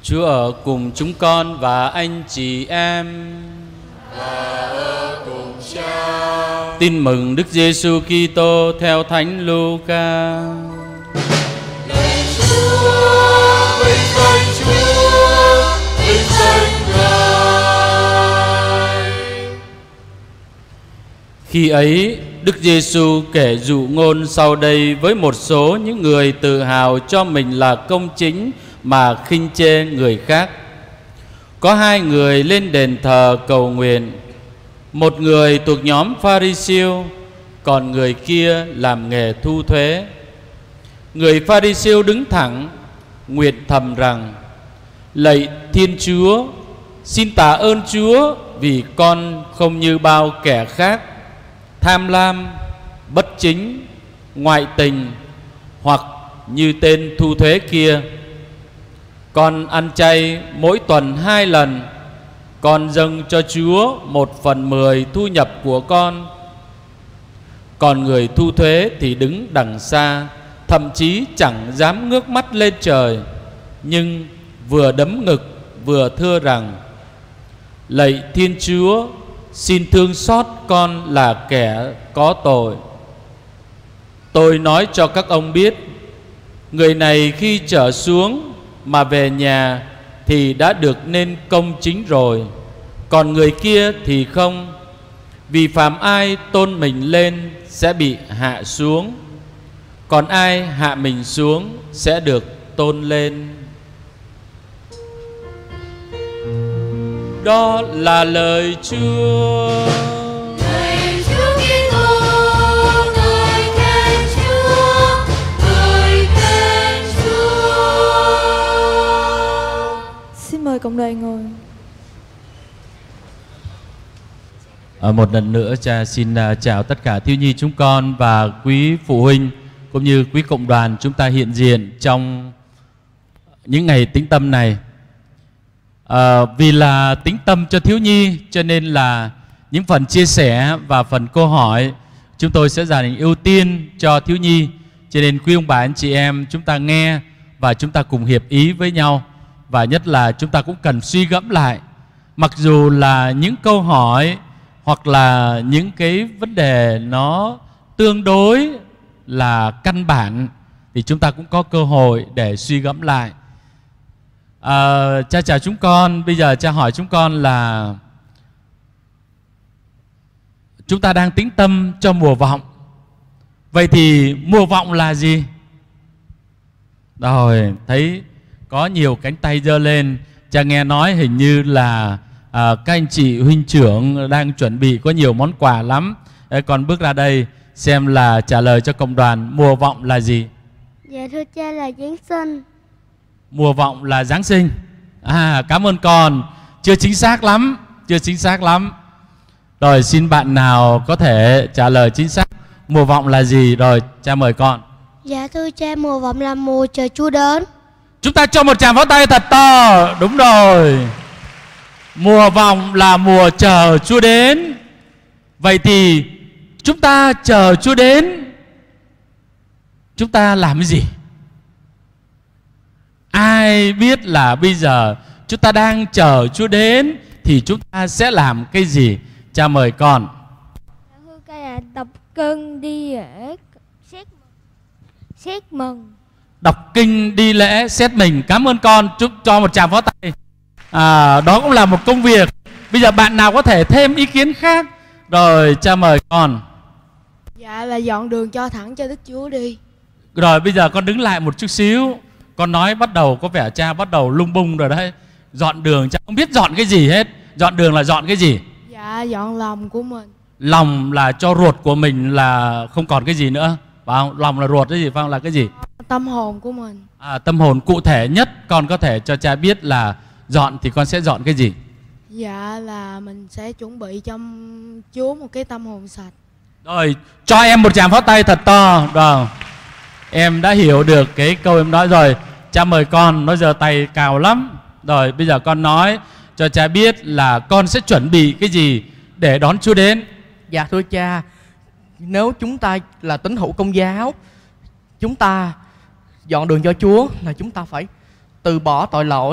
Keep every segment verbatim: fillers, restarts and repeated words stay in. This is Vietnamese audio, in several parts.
Chúa ở cùng chúng con và anh chị em. Và ở cùng Cha. Tin mừng Đức Giêsu Kitô theo Thánh Luca. Lạy Chúa, vinh danh Chúa, vinh danh Ngài. Khi ấy, Đức Giêsu kể dụ ngôn sau đây với một số những người tự hào cho mình là công chính mà khinh chê người khác. Có hai người lên đền thờ cầu nguyện, một người thuộc nhóm Pha-ri-siêu, còn người kia làm nghề thu thuế. Người Pha-ri-siêu đứng thẳng, nguyện thầm rằng: Lạy Thiên Chúa, xin tạ ơn Chúa vì con không như bao kẻ khác, tham lam, bất chính, ngoại tình, hoặc như tên thu thuế kia. Con ăn chay mỗi tuần hai lần. Con dâng cho Chúa một phần mười thu nhập của con. Còn người thu thuế thì đứng đằng xa, thậm chí chẳng dám ngước mắt lên trời, nhưng vừa đấm ngực vừa thưa rằng: Lạy Thiên Chúa, xin thương xót con là kẻ có tội. Tôi nói cho các ông biết, người này khi trở xuống mà về nhà thì đã được nên công chính rồi, còn người kia thì không. Vì phàm ai tôn mình lên sẽ bị hạ xuống, còn ai hạ mình xuống sẽ được tôn lên. Đó là lời Chúa. Lạy Chúa Kitô, ngợi khen Chúa, ngợi khen Chúa. Xin mời cộng đoàn ngồi. À, một lần nữa cha xin uh, chào tất cả thiếu nhi chúng con và quý phụ huynh cũng như quý cộng đoàn chúng ta hiện diện trong những ngày tĩnh tâm này. À, vì là tĩnh tâm cho thiếu nhi cho nên là những phần chia sẻ và phần câu hỏi chúng tôi sẽ dành ưu tiên cho thiếu nhi. Cho nên quý ông bà anh chị em chúng ta nghe và chúng ta cùng hiệp ý với nhau. Và nhất là chúng ta cũng cần suy gẫm lại. Mặc dù là những câu hỏi hoặc là những cái vấn đề nó tương đối là căn bản thì chúng ta cũng có cơ hội để suy gẫm lại. À, cha chào chúng con. Bây giờ cha hỏi chúng con là chúng ta đang tĩnh tâm cho mùa vọng. Vậy thì mùa vọng là gì? Rồi, thấy có nhiều cánh tay giơ lên. Cha nghe nói hình như là à, các anh chị huynh trưởng đang chuẩn bị có nhiều món quà lắm. Để con bước ra đây xem là trả lời cho cộng đoàn. Mùa vọng là gì? Dạ thưa cha là Giáng sinh. Mùa vọng là Giáng sinh. À, cảm ơn con. Chưa chính xác lắm. Chưa chính xác lắm. Rồi xin bạn nào có thể trả lời chính xác mùa vọng là gì? Rồi cha mời con. Dạ thưa cha, mùa vọng là mùa chờ Chúa đến. Chúng ta cho một tràng pháo tay thật to. Đúng rồi. Mùa vọng là mùa chờ Chúa đến. Vậy thì chúng ta chờ Chúa đến, chúng ta làm cái gì? Ai biết là bây giờ chúng ta đang chờ Chúa đến thì chúng ta sẽ làm cái gì? Cha mời con. Thưa cha là đọc kinh đi lễ xét xét mừng. Đọc kinh đi lễ xét mình. Cảm ơn con. Chúc cho một tràng pháo tay. À, đó cũng là một công việc. Bây giờ bạn nào có thể thêm ý kiến khác? Rồi cha mời con. Dạ là dọn đường cho thẳng cho Đức Chúa đi. Rồi bây giờ con đứng lại một chút xíu. Con nói bắt đầu có vẻ cha bắt đầu lung bung rồi đấy. Dọn đường cha không biết dọn cái gì hết. Dọn đường là dọn cái gì? Dạ dọn lòng của mình. Lòng là cho ruột của mình là không còn cái gì nữa, phải không? Lòng là ruột cái gì, phải không? Là cái gì? Tâm hồn của mình. À, tâm hồn cụ thể nhất con có thể cho cha biết là dọn thì con sẽ dọn cái gì? Dạ là mình sẽ chuẩn bị cho Chúa một cái tâm hồn sạch. Rồi cho em một tràng pháo tay thật to. Rồi em đã hiểu được cái câu em nói rồi. Cha mời con. Nó giơ tay cao lắm. Rồi bây giờ con nói cho cha biết là con sẽ chuẩn bị cái gì để đón Chúa đến. Dạ thưa cha, nếu chúng ta là tín hữu Công giáo, chúng ta dọn đường cho Chúa là chúng ta phải từ bỏ tội lỗi,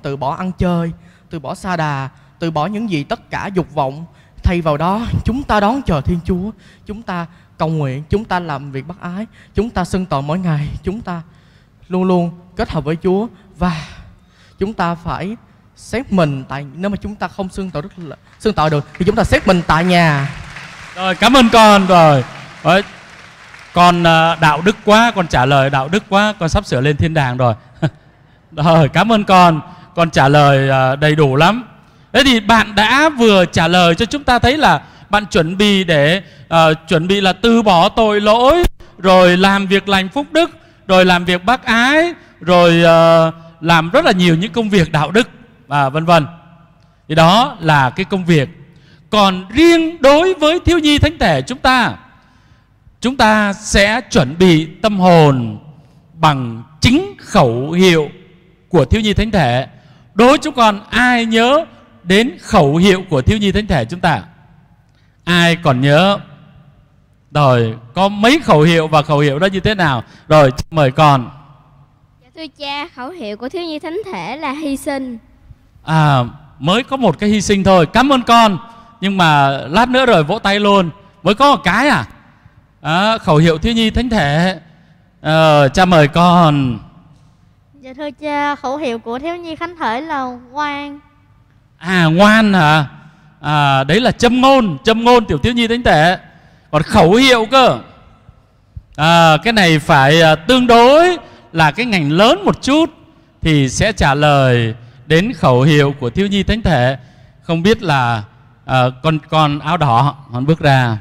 từ bỏ ăn chơi, từ bỏ sa đà, từ bỏ những gì tất cả dục vọng. Thay vào đó, chúng ta đón chờ Thiên Chúa, chúng ta cầu nguyện, chúng ta làm việc bác ái, chúng ta xưng tội mỗi ngày, chúng ta luôn luôn kết hợp với Chúa. Và chúng ta phải xếp mình tại, nếu mà chúng ta không xưng tội, xưng tội được thì chúng ta xếp mình tại nhà. Rồi, cảm ơn con. Rồi, rồi. Con uh, đạo đức quá, con trả lời đạo đức quá, con sắp sửa lên thiên đàng rồi. Rồi, cảm ơn con, con trả lời uh, đầy đủ lắm. Thế thì bạn đã vừa trả lời cho chúng ta thấy là bạn chuẩn bị để uh, chuẩn bị là từ bỏ tội lỗi, rồi làm việc lành phúc đức, rồi làm việc bác ái, rồi uh, làm rất là nhiều những công việc đạo đức và vân vân. Thì đó là cái công việc. Còn riêng đối với thiếu nhi thánh thể chúng ta, chúng ta sẽ chuẩn bị tâm hồn bằng chính khẩu hiệu của thiếu nhi thánh thể. Đối với chúng con, ai nhớ đến khẩu hiệu của thiếu nhi thánh thể chúng ta? Ai còn nhớ? Rồi, có mấy khẩu hiệu và khẩu hiệu đó như thế nào? Rồi, mời con. Dạ thưa cha, khẩu hiệu của thiếu nhi thánh thể là hy sinh. À, mới có một cái hy sinh thôi. Cảm ơn con. Nhưng mà lát nữa rồi vỗ tay luôn. Mới có một cái à? À, khẩu hiệu thiếu nhi thánh thể. à, Cha mời con. Dạ thưa cha, khẩu hiệu của thiếu nhi thánh thể là ngoan. À, ngoan hả? À, đấy là châm ngôn, châm ngôn tiểu thiếu nhi thánh thể. Còn khẩu hiệu cơ, à, cái này phải à, tương đối là cái ngành lớn một chút thì sẽ trả lời đến khẩu hiệu của thiếu nhi thánh thể. Không biết là à, con con áo đỏ con bước ra.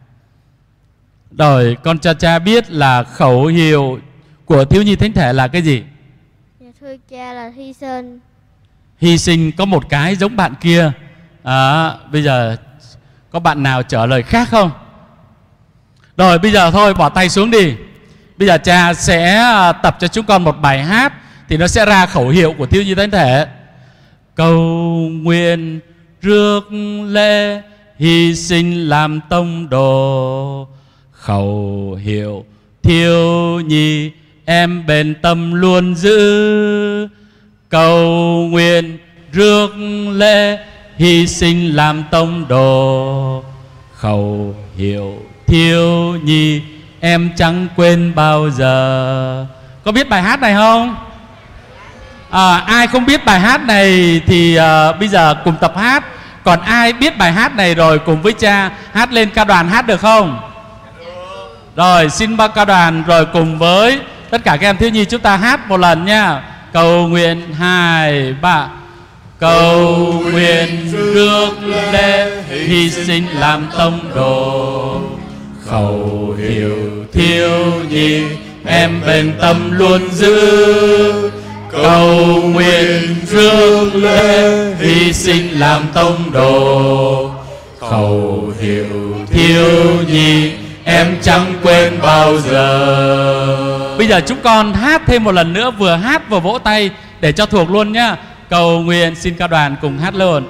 Rồi, con cho cha biết là khẩu hiệu của thiếu nhi thánh thể là cái gì? Dạ thưa cha là hy sinh. Hy sinh. Có một cái giống bạn kia. à, Bây giờ có bạn nào trả lời khác không? Rồi, bây giờ thôi bỏ tay xuống đi. Bây giờ cha sẽ tập cho chúng con một bài hát, thì nó sẽ ra khẩu hiệu của thiếu nhi thánh thể. Cầu nguyện rước lễ hy sinh làm tông đồ, khẩu hiệu thiếu nhi em bền tâm luôn giữ. Cầu nguyện rước lễ hy sinh làm tông đồ, khẩu hiệu thiếu nhi em chẳng quên bao giờ. Có biết bài hát này không? À, ai không biết bài hát này thì uh, bây giờ cùng tập hát. Còn ai biết bài hát này rồi cùng với cha hát lên ca đoàn hát được không? Rồi, xin ba ca đoàn rồi cùng với tất cả các em thiếu nhi chúng ta hát một lần nha. Cầu nguyện hai ba. Cầu nguyện rước lễ hy sinh làm tông đồ, khẩu hiệu thiếu nhi em bền tâm luôn giữ. Cầu nguyện rước lễ hy sinh làm tông đồ, khẩu hiệu thiếu nhi em chẳng quên bao giờ. Bây giờ chúng con hát thêm một lần nữa, vừa hát vừa vỗ tay để cho thuộc luôn nhá. Cầu nguyện, xin ca đoàn cùng hát luôn.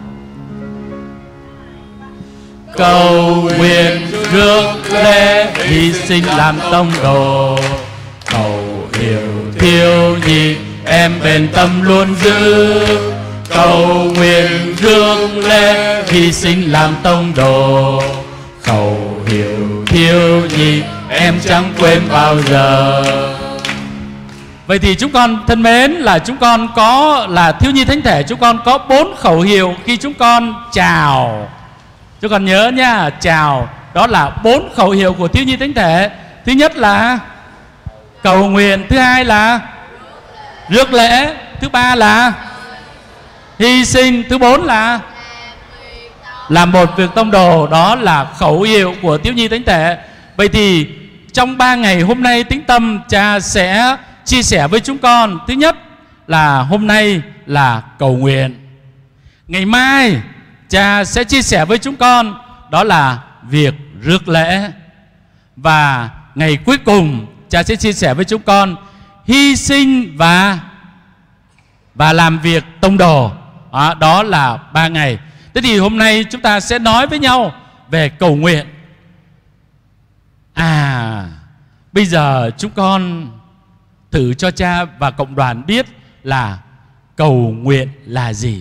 Cầu nguyện rước lễ hy sinh làm tông đồ, khẩu hiệu thiếu nhi em bền tâm luôn giữ. Cầu nguyện rước lễ hy sinh làm tông đồ, khẩu hiệu thiếu nhi em chẳng quên bao giờ. Vậy thì chúng con thân mến, là chúng con có là thiếu nhi thánh thể, chúng con có bốn khẩu hiệu khi chúng con chào. Chúng con nhớ nha, chào đó là bốn khẩu hiệu của thiếu nhi thánh thể. Thứ nhất là cầu nguyện, thứ hai là rước lễ, thứ ba là hy sinh, thứ bốn là làm một việc tông đồ. Đó là khẩu hiệu của thiếu nhi thánh thể. Vậy thì trong ba ngày hôm nay Tĩnh Tâm cha sẽ chia sẻ với chúng con. Thứ nhất là hôm nay là cầu nguyện. Ngày mai cha sẽ chia sẻ với chúng con đó là việc rước lễ. Và ngày cuối cùng cha sẽ chia sẻ với chúng con hy sinh và và làm việc tông đồ. Đó, đó là ba ngày. Thế thì hôm nay chúng ta sẽ nói với nhau về cầu nguyện. À, bây giờ chúng con thử cho cha và cộng đoàn biết là cầu nguyện là gì?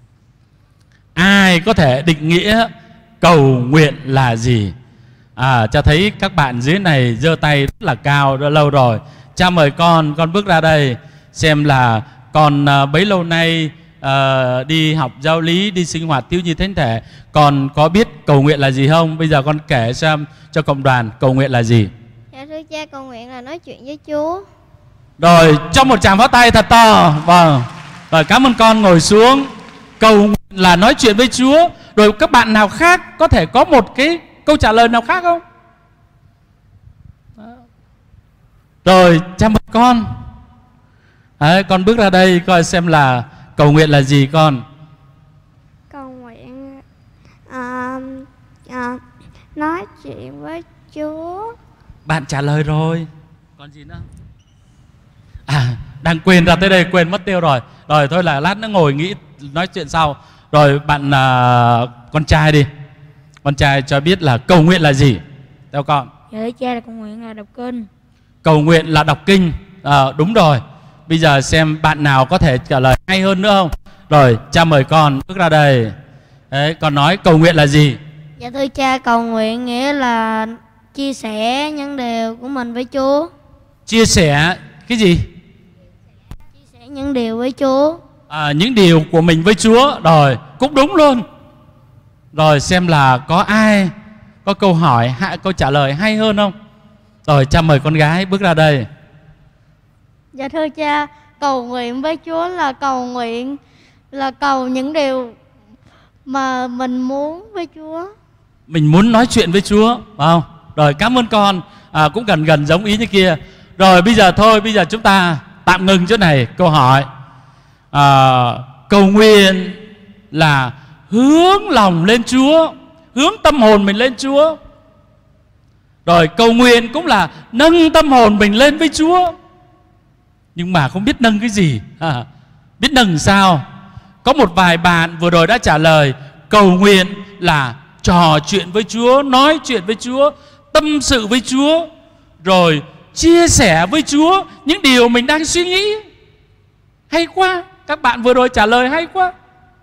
Ai có thể định nghĩa cầu nguyện là gì? À, cha thấy các bạn dưới này giơ tay rất là cao, đã lâu rồi. Cha mời con, con bước ra đây xem là con uh, bấy lâu nay uh, đi học giáo lý, đi sinh hoạt thiếu nhi thánh thể, con có biết cầu nguyện là gì không? Bây giờ con kể xem cho cộng đoàn cầu nguyện là gì. Dạ thưa cha, cầu nguyện là nói chuyện với Chúa. Rồi, cho một tràng pháo tay thật to. Vâng. Rồi, cảm ơn con, ngồi xuống. Cầu nguyện là nói chuyện với Chúa. Rồi các bạn nào khác có thể có một cái câu trả lời nào khác không? Rồi, cha mời con. Đấy, con bước ra đây coi xem là cầu nguyện là gì con. Cầu nguyện à, à, nói chuyện với Chúa. Bạn trả lời rồi. Còn gì nữa? À, đang quên ra tới đây, quên mất tiêu rồi. Rồi thôi là lát nữa ngồi nghĩ nói chuyện sau. Rồi bạn à, con trai đi. Con trai cho biết là cầu nguyện là gì theo con. Dạ thưa cha, là cầu nguyện là đọc kinh. Cầu nguyện là đọc kinh. À, đúng rồi. Bây giờ xem bạn nào có thể trả lời hay hơn nữa không. Rồi cha mời con bước ra đây. Đấy, con nói cầu nguyện là gì? Dạ thưa cha, cầu nguyện nghĩa là chia sẻ những điều của mình với Chúa. Chia sẻ cái gì? Chia sẻ những điều với Chúa. À, những điều của mình với Chúa. Rồi, cũng đúng luôn. Rồi xem là có ai có câu hỏi, hạ câu trả lời hay hơn không? Rồi cha mời con gái bước ra đây. Dạ thưa cha, cầu nguyện với Chúa là cầu nguyện là cầu những điều mà mình muốn với Chúa. Mình muốn nói chuyện với Chúa, phải không? Rồi cảm ơn con. À, cũng gần gần giống ý như kia. Rồi bây giờ thôi, bây giờ chúng ta tạm ngừng chỗ này. Câu hỏi à, cầu nguyện là hướng lòng lên Chúa, hướng tâm hồn mình lên Chúa. Rồi cầu nguyện cũng là nâng tâm hồn mình lên với Chúa. Nhưng mà không biết nâng cái gì à, biết nâng sao? Có một vài bạn vừa rồi đã trả lời cầu nguyện là trò chuyện với Chúa, nói chuyện với Chúa, tâm sự với Chúa, rồi chia sẻ với Chúa những điều mình đang suy nghĩ. Hay quá, các bạn vừa rồi trả lời hay quá.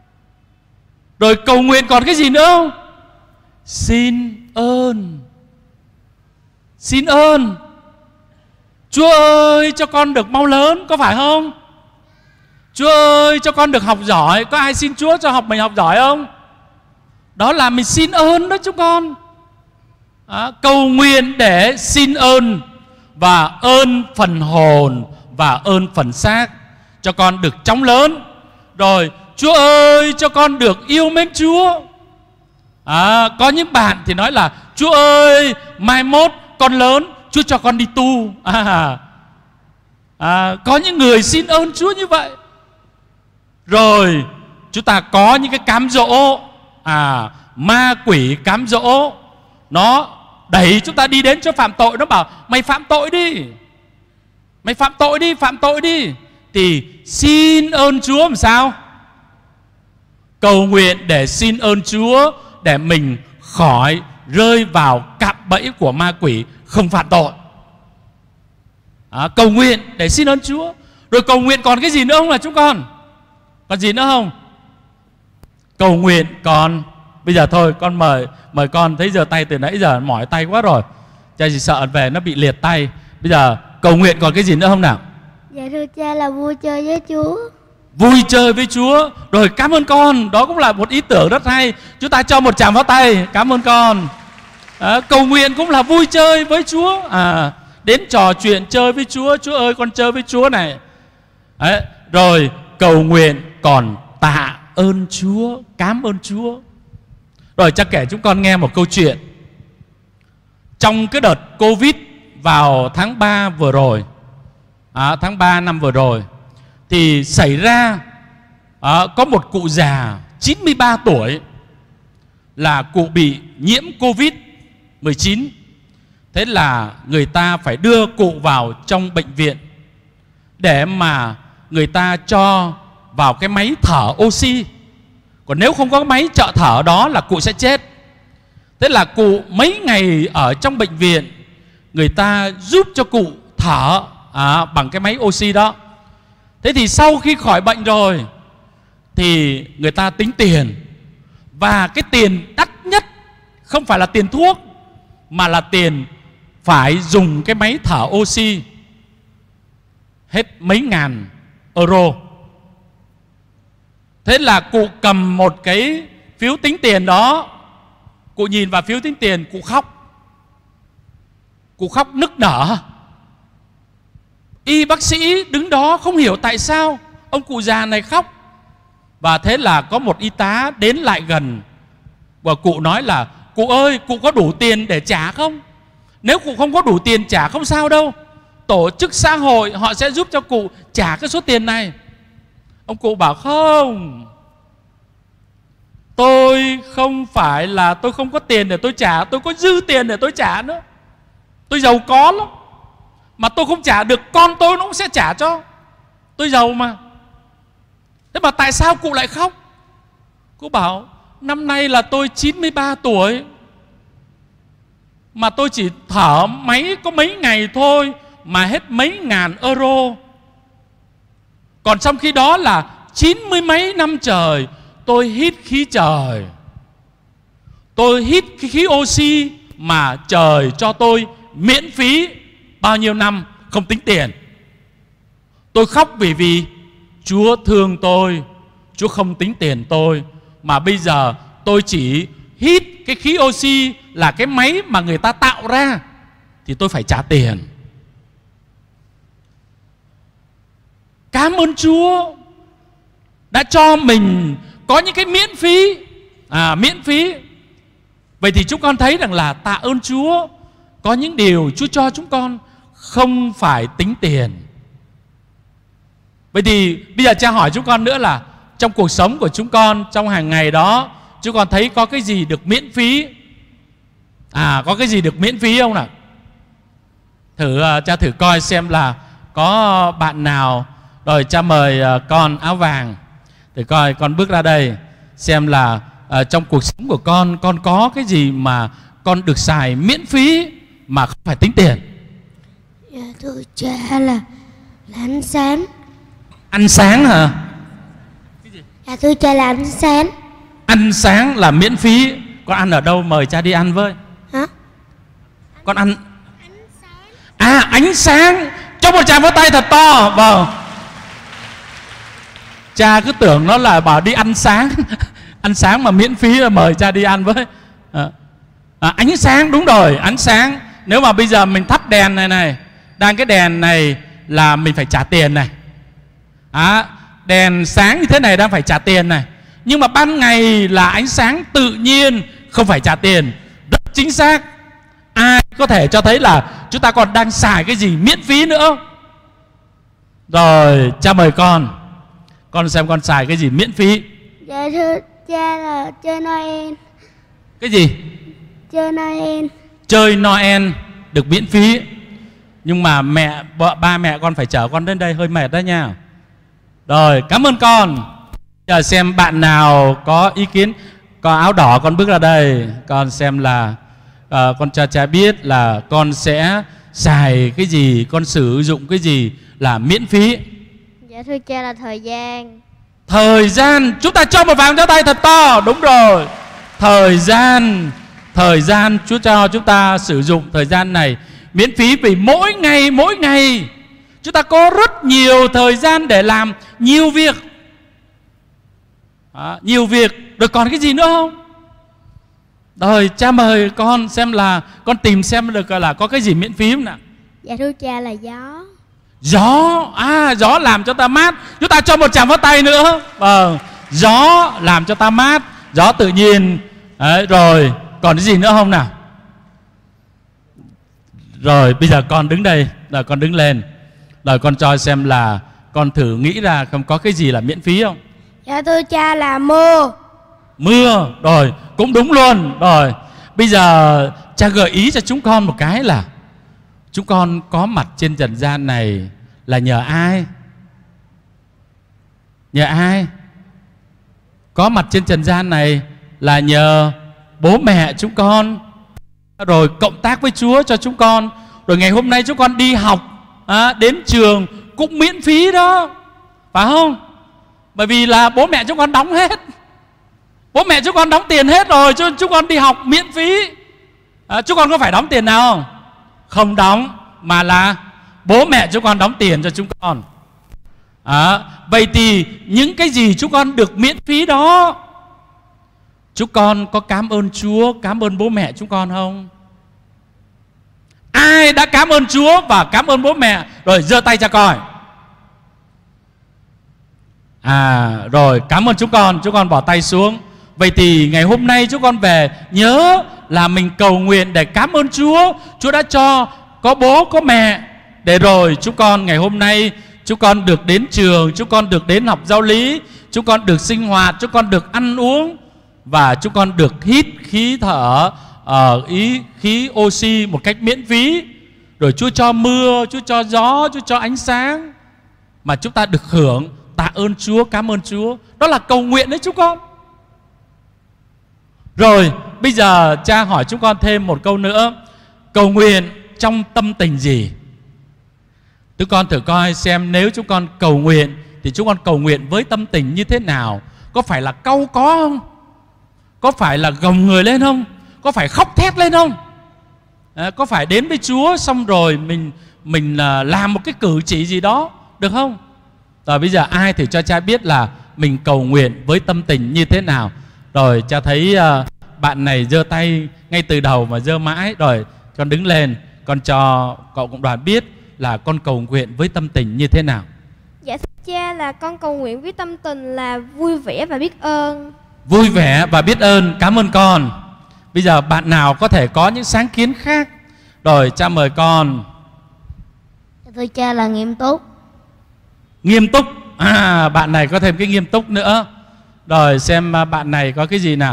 Rồi cầu nguyện còn cái gì nữa không? Xin ơn. Xin ơn. Chúa ơi cho con được mau lớn, có phải không? Chúa ơi cho con được học giỏi. Có ai xin Chúa cho học mình học giỏi không? Đó là mình xin ơn đó chúng con. à, Cầu nguyện để xin ơn và ơn phần hồn và ơn phần xác, cho con được chóng lớn. Rồi Chúa ơi cho con được yêu mến Chúa. à, Có những bạn thì nói là Chúa ơi mai mốt con lớn Chúa cho con đi tu. à, à, Có những người xin ơn Chúa như vậy. Rồi chúng ta có những cái cám dỗ, à, ma quỷ cám dỗ, nó đẩy chúng ta đi đến chỗ phạm tội. Nó bảo mày phạm tội đi, mày phạm tội đi, phạm tội đi. Thì xin ơn Chúa làm sao? Cầu nguyện để xin ơn Chúa, để mình khỏi rơi vào cạm bẫy của ma quỷ, không phạm tội. à, Cầu nguyện để xin ơn Chúa. Rồi cầu nguyện còn cái gì nữa không là chúng con? Còn gì nữa không? Cầu nguyện còn, bây giờ thôi con mời mời con, thấy giờ tay từ nãy giờ mỏi tay quá rồi. Cha chỉ sợ về nó bị liệt tay. Bây giờ cầu nguyện còn cái gì nữa không nào? Dạ thưa cha, là vui chơi với Chúa. Vui chơi với Chúa. Rồi cảm ơn con, đó cũng là một ý tưởng rất hay. Chúng ta cho một tràng pháo tay. Cảm ơn con. à, Cầu nguyện cũng là vui chơi với Chúa. à, Đến trò chuyện chơi với Chúa. Chúa ơi con chơi với Chúa này. à, Rồi cầu nguyện còn tạ ơn Chúa, cảm ơn Chúa. Rồi cha kể chúng con nghe một câu chuyện. Trong cái đợt Covid vào tháng ba vừa rồi, à, tháng ba năm vừa rồi, thì xảy ra à, có một cụ già chín mươi ba tuổi, là cụ bị nhiễm Covid mười chín. Thế là người ta phải đưa cụ vào trong bệnh viện để mà người ta cho vào cái máy thở oxy. Còn nếu không có máy trợ thở đó là cụ sẽ chết. Thế là cụ mấy ngày ở trong bệnh viện, người ta giúp cho cụ thở à, bằng cái máy oxy đó. Thế thì sau khi khỏi bệnh rồi thì người ta tính tiền. Và cái tiền đắt nhất không phải là tiền thuốc, mà là tiền phải dùng cái máy thở oxy, hết mấy ngàn euro. Thế là cụ cầm một cái phiếu tính tiền đó, cụ nhìn vào phiếu tính tiền, cụ khóc. Cụ khóc nức nở. Y bác sĩ đứng đó không hiểu tại sao ông cụ già này khóc. Và thế là có một y tá đến lại gần, và cụ nói là: cụ ơi, cụ có đủ tiền để trả không? Nếu cụ không có đủ tiền trả không sao đâu, tổ chức xã hội họ sẽ giúp cho cụ trả cái số tiền này. Ông cụ bảo: không, tôi không phải là tôi không có tiền để tôi trả, tôi có dư tiền để tôi trả nữa. Tôi giàu có lắm, mà tôi không trả được, con tôi nó cũng sẽ trả cho. Tôi giàu mà. Thế mà tại sao cụ lại khóc? Cụ bảo: năm nay là tôi chín mươi ba tuổi, mà tôi chỉ thở máy có mấy ngày thôi mà hết mấy ngàn euro. Còn trong khi đó là chín mươi mấy năm trời tôi hít khí trời, tôi hít cái khí oxy mà trời cho tôi miễn phí bao nhiêu năm không tính tiền. Tôi khóc vì vì Chúa thương tôi, Chúa không tính tiền tôi, mà bây giờ tôi chỉ hít cái khí oxy là cái máy mà người ta tạo ra thì tôi phải trả tiền. Cảm ơn Chúa đã cho mình có những cái miễn phí. À, miễn phí. Vậy thì chúng con thấy rằng là tạ ơn Chúa, có những điều Chúa cho chúng con không phải tính tiền. Vậy thì bây giờ cha hỏi chúng con nữa là trong cuộc sống của chúng con, trong hàng ngày đó, chúng con thấy có cái gì được miễn phí? À, có cái gì được miễn phí không nào? Thử uh, cha thử coi xem là có bạn nào. Rồi cha mời uh, con áo vàng. Để coi con bước ra đây, xem là uh, trong cuộc sống của con, con có cái gì mà con được xài miễn phí mà không phải tính tiền. Dạ thưa cha là, là ánh sáng. Ăn sáng hả? Dạ thưa cha là ánh sáng. Ăn sáng là miễn phí. Con ăn ở đâu? Mời cha đi ăn với. Hả? Con ăn à, ánh sáng. Cho một tràng vỗ tay thật to. Vâng. Cha cứ tưởng nó là bảo đi ăn sáng. Ăn sáng mà miễn phí là mời cha đi ăn với. à, à, Ánh sáng, đúng rồi, ánh sáng. Nếu mà bây giờ mình thắp đèn này này, đang cái đèn này là mình phải trả tiền này. à, Đèn sáng như thế này đang phải trả tiền này. Nhưng mà ban ngày là ánh sáng tự nhiên, không phải trả tiền. Rất chính xác. Ai có thể cho thấy là chúng ta còn đang xài cái gì miễn phí nữa? Rồi, cha mời con. Con xem con xài cái gì miễn phí. Dạ thưa cha là chơi Noel. Cái gì? Chơi Noel. Chơi Noel được miễn phí. Nhưng mà mẹ, ba mẹ con phải chở con đến đây hơi mệt đó nha. Rồi, cảm ơn con. Giờ xem bạn nào có ý kiến. Có áo đỏ, con bước ra đây. Con xem là uh, con cho cha biết là con sẽ xài cái gì, con sử dụng cái gì là miễn phí. Dạ thưa cha là thời gian. Thời gian. Chúng ta cho một vàng cho tay thật to. Đúng rồi. Thời gian. Thời gian Chúa cho chúng ta sử dụng thời gian này miễn phí. Vì mỗi ngày mỗi ngày chúng ta có rất nhiều thời gian để làm nhiều việc. à, Nhiều việc. Rồi còn cái gì nữa không? Rồi cha mời con xem là con tìm xem được là có cái gì miễn phí không nào. Dạ thưa cha là gió. Gió. À, gió làm cho ta mát. Chúng ta cho một tràng vỗ tay nữa. Vâng. Gió làm cho ta mát. Gió tự nhiên. Đấy, rồi còn cái gì nữa không nào? Rồi bây giờ con đứng đây. Rồi con đứng lên. Rồi con cho xem là con thử nghĩ ra không có cái gì là miễn phí không? Dạ thưa cha là mưa. Mưa. Rồi cũng đúng luôn. Rồi bây giờ cha gợi ý cho chúng con một cái là chúng con có mặt trên trần gian này là nhờ ai? Nhờ ai? Có mặt trên trần gian này là nhờ bố mẹ chúng con. Rồi cộng tác với Chúa cho chúng con. Rồi ngày hôm nay chúng con đi học, à, đến trường cũng miễn phí đó. phải không? Bởi vì là bố mẹ chúng con đóng hết, bố mẹ chúng con đóng tiền hết rồi, cho chúng con đi học miễn phí. À, chúng con có phải đóng tiền nào không? Không đóng, mà là bố mẹ chúng con đóng tiền cho chúng con. À, vậy thì những cái gì chúng con được miễn phí đó, chúng con có cảm ơn Chúa, cảm ơn bố mẹ chúng con không? Ai đã cảm ơn Chúa và cảm ơn bố mẹ rồi giơ tay cho coi. À rồi, cảm ơn chúng con, chúng con bỏ tay xuống. Vậy thì ngày hôm nay chúng con về nhớ là mình cầu nguyện để cảm ơn Chúa. Chúa đã cho có bố có mẹ, để rồi chúng con ngày hôm nay chúng con được đến trường, chúng con được đến học giáo lý, chúng con được sinh hoạt, chúng con được ăn uống, và chúng con được hít khí thở, uh, ý khí oxy một cách miễn phí. Rồi Chúa cho mưa, Chúa cho gió, Chúa cho ánh sáng mà chúng ta được hưởng. Tạ ơn Chúa, cảm ơn Chúa. Đó là cầu nguyện đấy chúng con. Rồi bây giờ cha hỏi chúng con thêm một câu nữa. Cầu nguyện trong tâm tình gì? Chúng con thử coi xem nếu chúng con cầu nguyện thì chúng con cầu nguyện với tâm tình như thế nào? Có phải là cau có không? Có phải là gồng người lên không? Có phải khóc thét lên không? À, có phải đến với Chúa xong rồi mình mình uh, làm một cái cử chỉ gì đó được không? Rồi bây giờ ai thì cho cha biết là mình cầu nguyện với tâm tình như thế nào. Rồi cha thấy uh, bạn này giơ tay ngay từ đầu mà giơ mãi. Rồi con đứng lên, con cho cậu cộng đoàn biết là con cầu nguyện với tâm tình như thế nào. Dạ thưa cha, là con cầu nguyện với tâm tình là vui vẻ và biết ơn. Vui vẻ và biết ơn, cảm ơn con. Bây giờ bạn nào có thể có những sáng kiến khác? Rồi cha mời con. Thưa cha là nghiêm túc. Nghiêm túc. À, bạn này có thêm cái nghiêm túc nữa. Rồi xem bạn này có cái gì nào.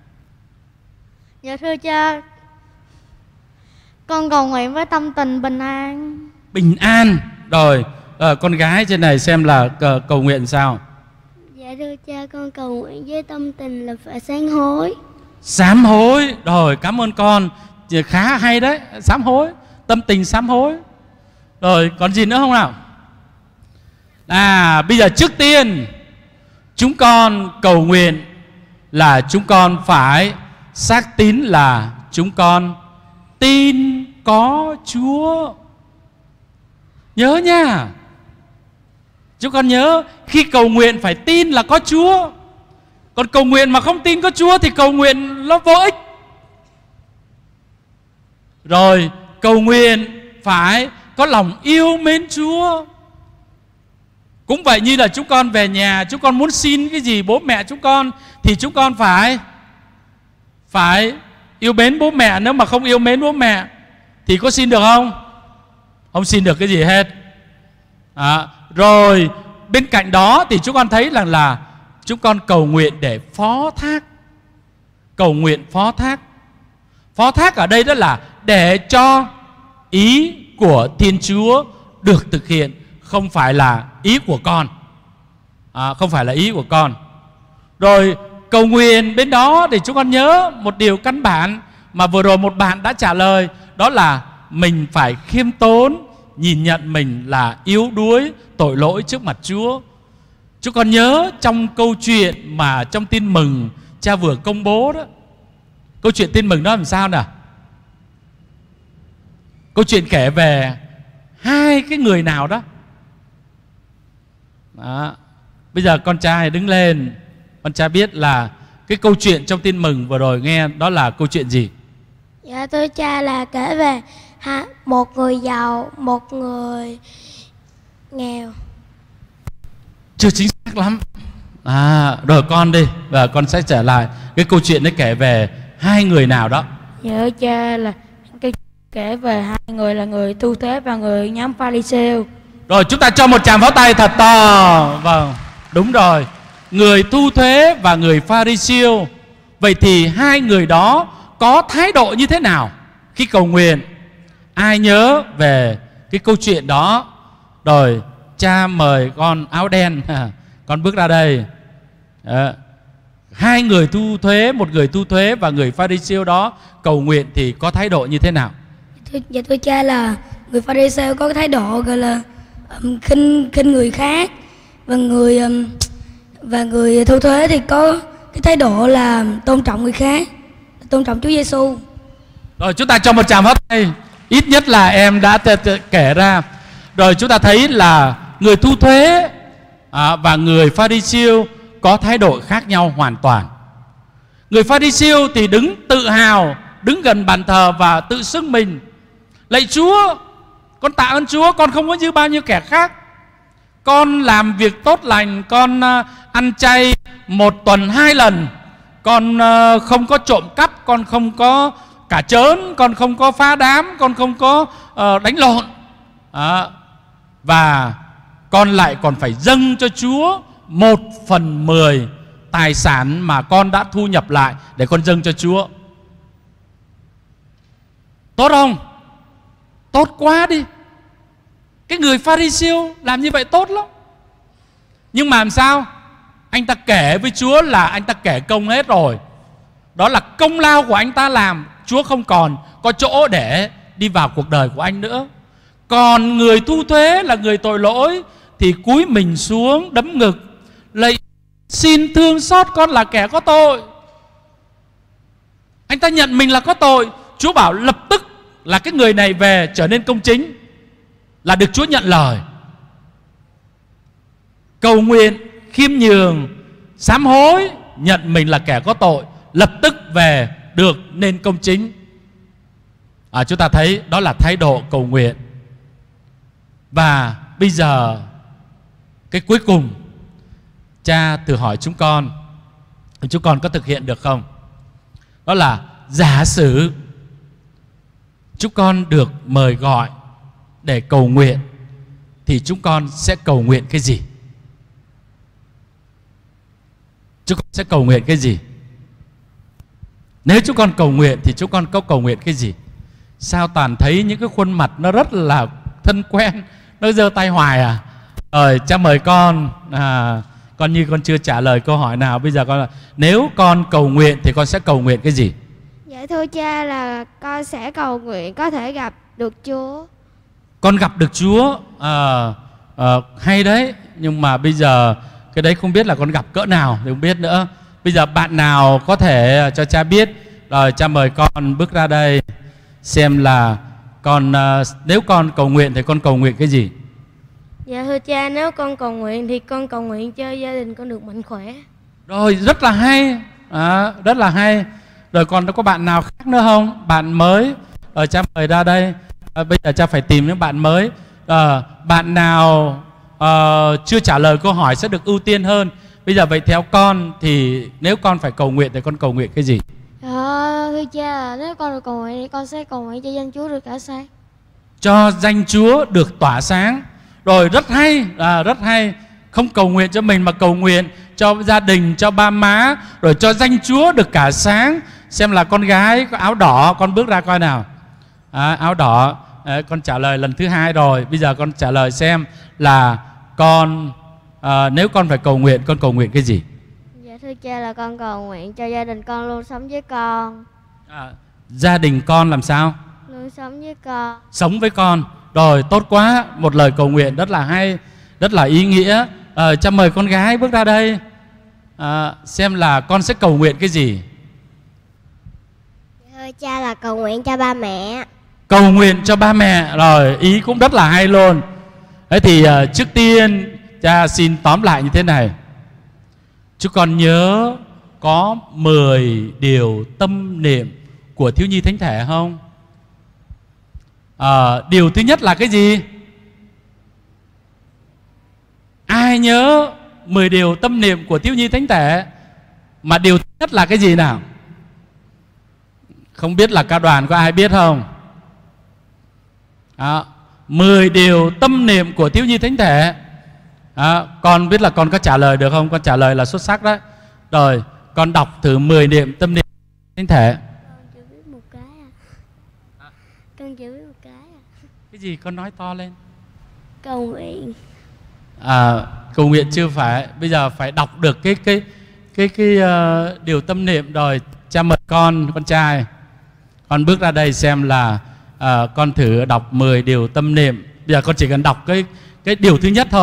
Dạ thưa cha, con cầu nguyện với tâm tình bình an. Bình an. Rồi à, con gái trên này xem là cầu nguyện sao? Dạ thưa cha, con cầu nguyện với tâm tình là phải sám hối. Sám hối. Rồi cảm ơn con, khá hay đấy. Sám hối, tâm tình sám hối. Rồi còn gì nữa không nào? À bây giờ trước tiên chúng con cầu nguyện là chúng con phải xác tín là chúng con tin có Chúa. Nhớ nha, chúng con nhớ khi cầu nguyện phải tin là có Chúa. Còn cầu nguyện mà không tin có Chúa thì cầu nguyện nó vô ích. Rồi cầu nguyện phải có lòng yêu mến Chúa. Cũng vậy như là chúng con về nhà, chúng con muốn xin cái gì bố mẹ chúng con thì chúng con phải Phải yêu mến bố mẹ. Nếu mà không yêu mến bố mẹ thì có xin được không? Không xin được cái gì hết. À, rồi bên cạnh đó thì chúng con thấy rằng là, là chúng con cầu nguyện để phó thác. Cầu nguyện phó thác. Phó thác ở đây đó là để cho ý của Thiên Chúa được thực hiện, không phải là ý của con. à, Không phải là ý của con. Rồi cầu nguyện bên đó thì chúng con nhớ một điều căn bản mà vừa rồi một bạn đã trả lời. Đó là mình phải khiêm tốn, nhìn nhận mình là yếu đuối, tội lỗi trước mặt Chúa. Chúng con nhớ trong câu chuyện mà trong tin mừng cha vừa công bố đó. Câu chuyện tin mừng đó làm sao nào? Câu chuyện kể về hai cái người nào đó. Đó. Bây giờ con trai đứng lên, con trai biết là cái câu chuyện trong tin mừng vừa rồi nghe đó là câu chuyện gì? Dạ thưa cha, là kể về ha, một người giàu, một người nghèo. Chưa chính xác lắm. À, rồi con đi, và con sẽ trở lại cái câu chuyện đấy kể về hai người nào đó. Dạ thưa cha, là cái kể về hai người là người tu thế và người nhóm Pha-ri-sêu. Rồi chúng ta cho một tràng pháo tay thật to. Vâng, đúng rồi. Người thu thuế và người Pha-ri-siêu. Vậy thì hai người đó có thái độ như thế nào khi cầu nguyện? Ai nhớ về cái câu chuyện đó? Rồi cha mời con áo đen, con bước ra đây. à, Hai người thu thuế, một người thu thuế và người Pha-ri-siêu đó cầu nguyện thì có thái độ như thế nào? Thưa, dạ thưa cha, là người Pha-ri-sêu có cái thái độ gọi là um, khinh khinh người khác, và người ừm, và người thu thuế thì có cái thái độ là tôn trọng người khác, tôn trọng Chúa Giêsu. Rồi chúng ta cho một tràng pháo tay. Ít nhất là em đã kể ra. Rồi chúng ta thấy là người thu thuế à, và người Pha-ri-siêu có thái độ khác nhau hoàn toàn. Người Pha-ri-siêu thì đứng tự hào, đứng gần bàn thờ và tự xưng mình: lạy Chúa, con tạ ơn Chúa, con không có như bao nhiêu kẻ khác. Con làm việc tốt lành, con uh, ăn chay một tuần hai lần, con uh, không có trộm cắp, con không có cả chớn, con không có phá đám, con không có uh, đánh lộn. À, và con lại còn phải dâng cho Chúa một phần mười tài sản mà con đã thu nhập lại để con dâng cho Chúa. Tốt không? Tốt quá đi. Cái người Pha-ri-siêu làm như vậy tốt lắm. Nhưng mà làm sao? Anh ta kể với Chúa là anh ta kể công hết rồi. Đó là công lao của anh ta làm. Chúa không còn có chỗ để đi vào cuộc đời của anh nữa. Còn người thu thuế là người tội lỗi thì cúi mình xuống đấm ngực: lạy xin thương xót con là kẻ có tội. Anh ta nhận mình là có tội. Chúa bảo lập tức là cái người này về trở nên công chính, là được Chúa nhận lời. Cầu nguyện, khiêm nhường, sám hối, nhận mình là kẻ có tội, lập tức về được nên công chính. à, Chúng ta thấy đó là thái độ cầu nguyện. Và bây giờ cái cuối cùng, cha thử hỏi chúng con, chúng con có thực hiện được không? Đó là giả sử chúng con được mời gọi để cầu nguyện thì chúng con sẽ cầu nguyện cái gì? Chúng con sẽ cầu nguyện cái gì? Nếu chúng con cầu nguyện thì chúng con có cầu nguyện cái gì? Sao toàn thấy những cái khuôn mặt nó rất là thân quen, nó giơ tay hoài à? Rồi cha mời con à, con như con chưa trả lời câu hỏi nào. Bây giờ con là nếu con cầu nguyện thì con sẽ cầu nguyện cái gì? Dạ thưa cha là con sẽ cầu nguyện có thể gặp được Chúa. Con gặp được Chúa à, à, hay đấy. Nhưng mà bây giờ cái đấy không biết là con gặp cỡ nào thì không biết nữa. Bây giờ bạn nào có thể cho cha biết. Rồi cha mời con bước ra đây xem là con à, nếu con cầu nguyện thì con cầu nguyện cái gì? Dạ thưa cha, nếu con cầu nguyện thì con cầu nguyện cho gia đình con được mạnh khỏe. Rồi rất là hay à, rất là hay. Rồi còn có bạn nào khác nữa không? Bạn mới. Rồi cha mời ra đây. à, Bây giờ cha phải tìm những bạn mới. à, Bạn nào à, chưa trả lời câu hỏi sẽ được ưu tiên hơn. Bây giờ vậy theo con thì nếu con phải cầu nguyện thì con cầu nguyện cái gì? Dạ thưa cha, nếu con được cầu nguyện thì con sẽ cầu nguyện cho danh Chúa được tỏa sáng. Cho danh Chúa được tỏa sáng. Rồi rất hay, à, rất hay. Không cầu nguyện cho mình mà cầu nguyện cho gia đình, cho ba má, rồi cho danh Chúa được cả sáng. Xem là con gái có áo đỏ, con bước ra coi nào. à, Áo đỏ, à, con trả lời lần thứ hai rồi. Bây giờ con trả lời xem là con à, nếu con phải cầu nguyện, con cầu nguyện cái gì? Dạ thưa cha là con cầu nguyện cho gia đình con luôn sống với con. à, Gia đình con làm sao? Luôn sống với con. Sống với con. Rồi tốt quá. Một lời cầu nguyện rất là hay, rất là ý nghĩa. à, Cha mời con gái bước ra đây à, xem là con sẽ cầu nguyện cái gì? Thưa cha là cầu nguyện cho ba mẹ. Cầu nguyện cho ba mẹ. Rồi ý cũng rất là hay luôn. Thế thì uh, trước tiên cha xin tóm lại như thế này. Chúng con nhớ có mười điều tâm niệm của thiếu nhi thánh thể không? à, Điều thứ nhất là cái gì? Ai nhớ mười điều tâm niệm của thiếu nhi thánh thể? Mà điều thứ nhất là cái gì nào? Không biết là ca đoàn có ai biết không? à, mười điều tâm niệm của thiếu nhi thánh thể. à, Con biết là con có trả lời được không? Con trả lời là xuất sắc đấy. Rồi con đọc thử mười niệm tâm niệm thánh thể. Con chỉ biết một cái à. Con chỉ biết một cái à. Cái gì? Con nói to lên. Cầu nguyện. à, Cầu nguyện chưa phải. Bây giờ phải đọc được cái cái cái cái uh, điều tâm niệm. Rồi cha mời con, con trai, con bước ra đây xem là uh, con thử đọc mười điều tâm niệm. Bây giờ con chỉ cần đọc cái cái điều thứ nhất thôi.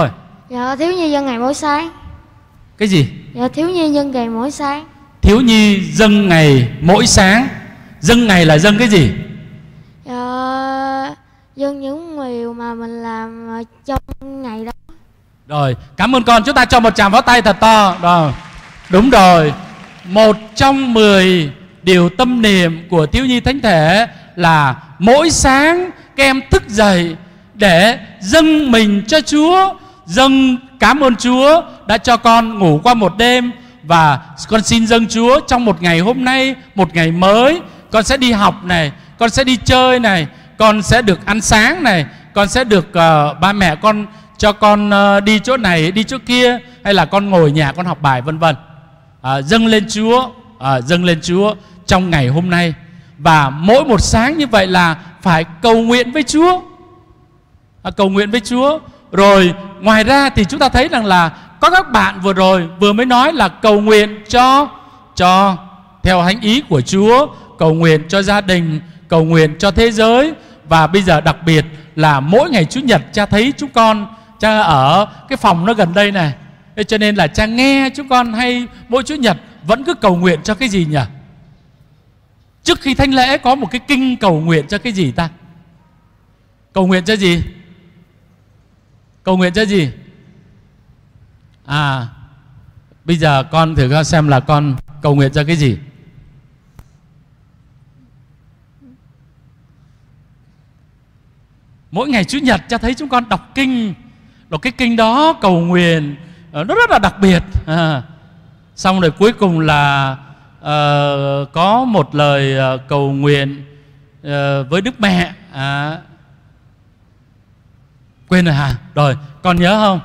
Dạ thiếu nhi dâng ngày mỗi sáng. Cái gì? Dạ thiếu nhi dâng ngày mỗi sáng. Thiếu nhi dâng ngày mỗi sáng. Dâng ngày là dâng cái gì? Dạ dâng những điều mà mình làm trong ngày đó. Rồi, cảm ơn con. Chúng ta cho một tràng pháo tay thật to. Rồi, đúng rồi. Một trong mười điều tâm niệm của thiếu nhi thánh thể là mỗi sáng các em thức dậy để dâng mình cho Chúa. Dâng cảm ơn Chúa đã cho con ngủ qua một đêm. Và con xin dâng Chúa trong một ngày hôm nay, một ngày mới. Con sẽ đi học này, con sẽ đi chơi này, con sẽ được ăn sáng này, con sẽ được uh, ba mẹ con cho con uh, đi chỗ này, đi chỗ kia, hay là con ngồi nhà con học bài vân vân. À, dâng lên Chúa, à, dâng lên Chúa trong ngày hôm nay. Và mỗi một sáng như vậy là phải cầu nguyện với Chúa, à, cầu nguyện với Chúa. Rồi ngoài ra thì chúng ta thấy rằng là có các bạn vừa rồi vừa mới nói là cầu nguyện cho cho theo thánh ý của Chúa, cầu nguyện cho gia đình, cầu nguyện cho thế giới. Và bây giờ đặc biệt là mỗi ngày Chủ nhật cha thấy chúng con, cha ở cái phòng nó gần đây này, thế cho nên là cha nghe chúng con hay mỗi Chủ nhật vẫn cứ cầu nguyện cho cái gì nhỉ? Trước khi thánh lễ có một cái kinh cầu nguyện cho cái gì ta? Cầu nguyện cho gì? Cầu nguyện cho gì? À, bây giờ con thử xem là con cầu nguyện cho cái gì. Mỗi ngày Chủ nhật cha thấy chúng con đọc kinh, đọc cái kinh đó cầu nguyện, nó rất là đặc biệt. À, xong rồi cuối cùng là uh, có một lời uh, cầu nguyện uh, với Đức Mẹ. À, quên rồi hả? Rồi, con nhớ không?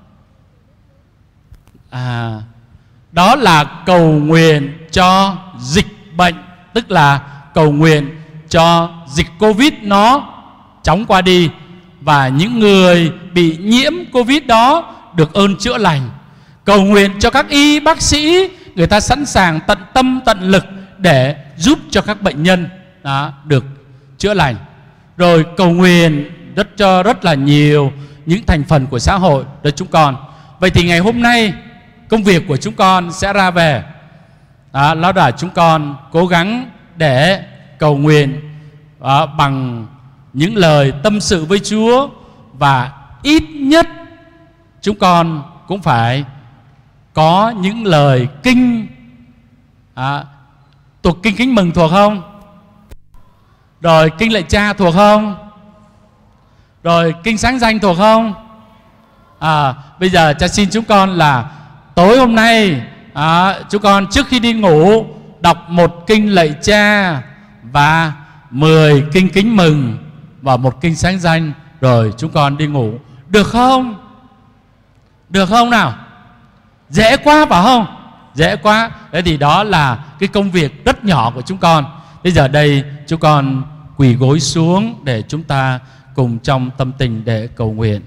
À, đó là cầu nguyện cho dịch bệnh, tức là cầu nguyện cho dịch Covid nó chóng qua đi, và những người bị nhiễm Covid đó được ơn chữa lành. Cầu nguyện cho các y bác sĩ, người ta sẵn sàng tận tâm tận lực để giúp cho các bệnh nhân đó được chữa lành. Rồi cầu nguyện rất cho rất là nhiều những thành phần của xã hội đó chúng con. Vậy thì ngày hôm nay công việc của chúng con sẽ ra về đó, đó là chúng con cố gắng để cầu nguyện đó, bằng những lời tâm sự với Chúa. Và ít nhất chúng con cũng phải có những lời kinh à, thuộc kinh kính mừng thuộc không? Rồi kinh lạy cha thuộc không? Rồi kinh sáng danh thuộc không? À, bây giờ cha xin chúng con là tối hôm nay à, chúng con trước khi đi ngủ đọc một kinh lạy cha và mười kinh kính mừng và một kinh sáng danh, rồi chúng con đi ngủ. Được không? Được không nào? Dễ quá phải không? Dễ quá. Thế thì đó là cái công việc rất nhỏ của chúng con. Bây giờ đây chúng con quỳ gối xuống để chúng ta cùng trong tâm tình để cầu nguyện.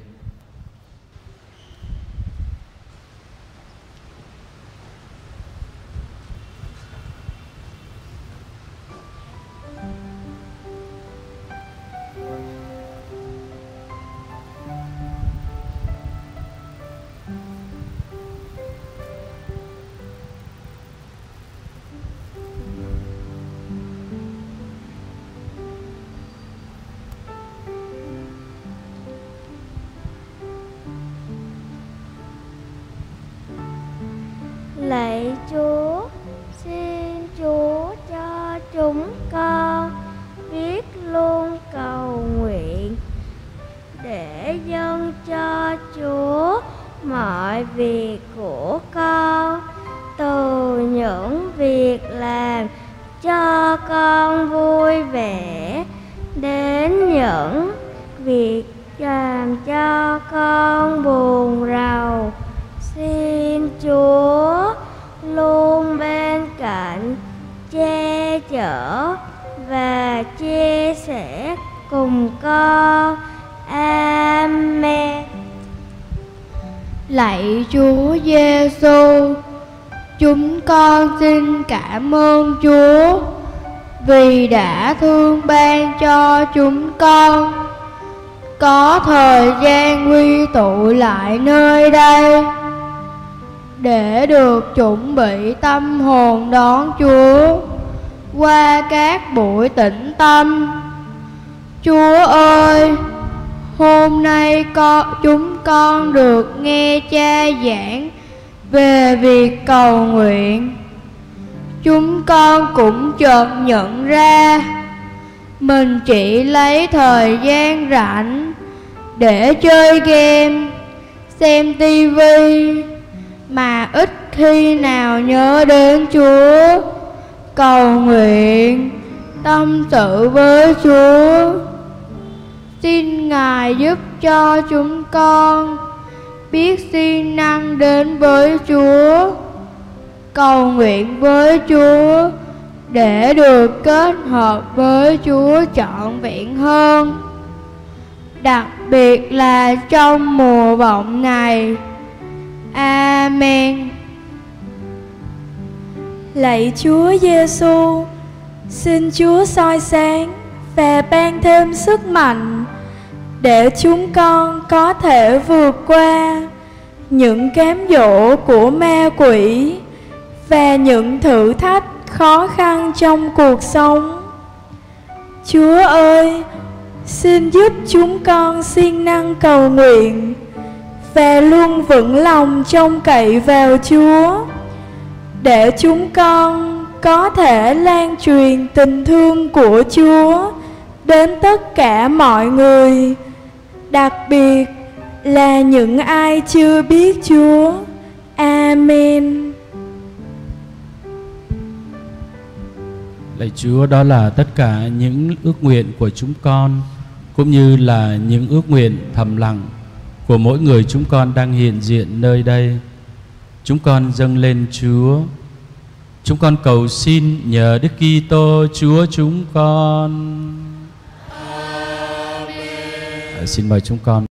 Lạy Chúa, xin Chúa cho chúng con biết luôn cầu nguyện để dâng cho Chúa mọi việc của con, từ những việc làm cho con vui vẻ đến những việc làm cho con buồn rầu. Xin Chúa luôn bên cạnh, che chở và chia sẻ cùng con. Amen. Lạy Chúa Giêsu, chúng con xin cảm ơn Chúa vì đã thương ban cho chúng con. có thời gian quy tụ lại nơi đây để được chuẩn bị tâm hồn đón Chúa qua các buổi tĩnh tâm. Chúa ơi, hôm nay con, chúng con được nghe Cha giảng về việc cầu nguyện. Chúng con cũng chợt nhận ra mình chỉ lấy thời gian rảnh để chơi game, xem tivi, mà ít khi nào nhớ đến Chúa, cầu nguyện, tâm sự với Chúa. Xin Ngài giúp cho chúng con biết siêng năng đến với Chúa, cầu nguyện với Chúa để được kết hợp với Chúa trọn vẹn hơn, đặc biệt là trong mùa vọng này. Amen. Lạy Chúa Giêsu, xin Chúa soi sáng và ban thêm sức mạnh để chúng con có thể vượt qua những cám dỗ của ma quỷ và những thử thách khó khăn trong cuộc sống. Chúa ơi, xin giúp chúng con siêng năng cầu nguyện và luôn vững lòng trông cậy vào Chúa, để chúng con có thể lan truyền tình thương của Chúa đến tất cả mọi người, đặc biệt là những ai chưa biết Chúa. Amen. Lạy Chúa, đó là tất cả những ước nguyện của chúng con, cũng như là những ước nguyện thầm lặng của mỗi người chúng con đang hiện diện nơi đây. Chúng con dâng lên Chúa. Chúng con cầu xin nhờ Đức Kitô Chúa chúng con. Amen. À, xin mời chúng con.